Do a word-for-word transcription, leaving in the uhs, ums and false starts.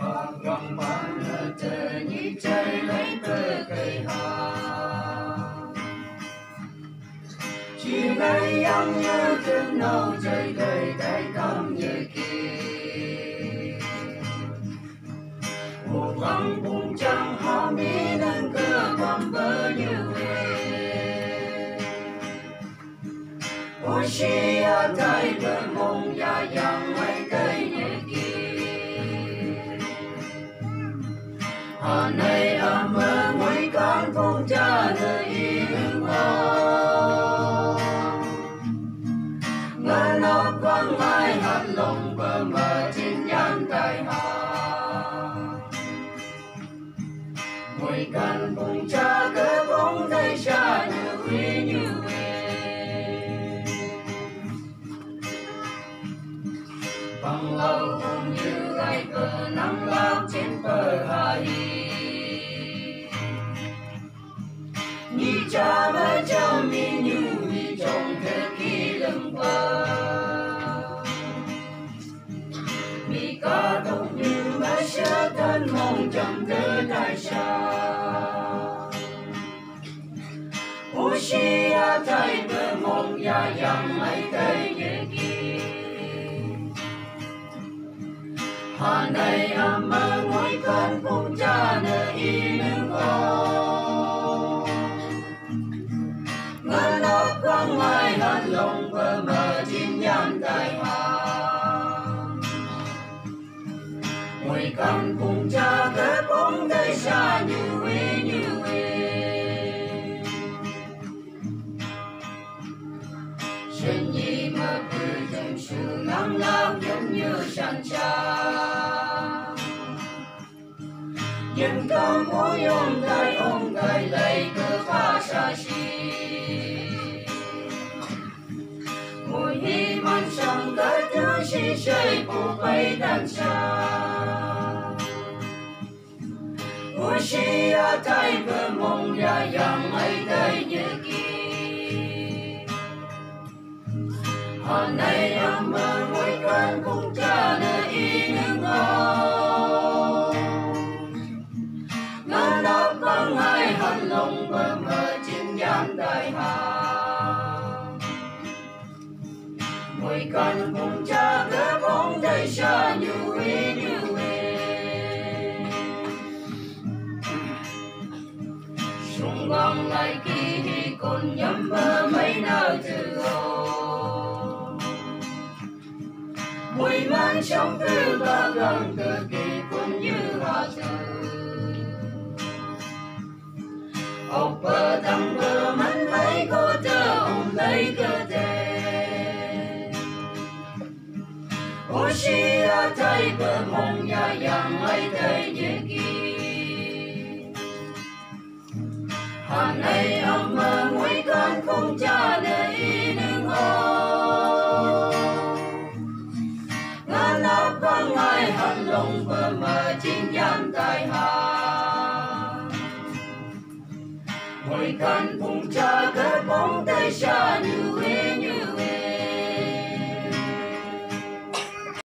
Họ gom bán ở trời như trời lấy cơ cây hoa. Chiều nay ấm như thương nâu trời đời cái cam như kia. Một vắng bùng trăng hoa mi nâng cơ quam bơ như về. Ôi xì ở tay bờ mông ya yang mấy cây như kia. Hà này ở mơ mấy con phong cha nơi yên hoa. Ngân ốc quăng mai hạt lồng bờ mờ trên nhãn tài hà. Mỗi căn phong cha cơ bóng tay xa như huy như về. Bằng lâu cũng như ai cờ nắng lao trên bờ hà hi. Như cha mơ cho mi như vì trong thế kỷ lưng bờ. Mi ca độc như mơ sẽ thân mong trong thơ đại xa. Ôi xì á thay bờ mong ya yang mấy cây như kia. Hà này ấm mơ mỗi con phong cha nơi y nương ô. Ngân ốc quăng mai hạt lồng bờ mờ chim nhãn tài hà. Mỗi con phong cha cơ bóng tay xa như huy như huy. Xuân nhi mơ cứ trong sự nắng lao giống như sàn cha. Nhưng con mỗi ôm tay ôm tay lấy cơ pha xa xỉ. Mỗi hi man sống tới thứ xì xây của bay đàn xa. Ôi xì á tay bờ mông ya yang mấy cây như kia. Hà này ấm mơ mỗi con cũng cha nơi y nương ô. Ngân ốc quăng mai hạt lồng bờ mờ trên nhãn đại hà. Mỗi con cũng cha cơ bóng tay xa như huy như huy. Xung quanh lại kỳ còn nhắm mơ mấy nào từ hồ. Mỗi mang trong tư ba gần cơ kỳ cũng như hạ tử. Ốc bờ thăm bờ mắn mấy cô tơ ôm lấy cơ thể. Ôi xì á thay bờ mông ya yang mấy cây như kia. Hà này ấm mơ mỗi con phong cha nơi y nương ô. Ngân ốc quăng mai hạt lồng bờ mờ chim nhãn tài hà. Mỗi con phong cha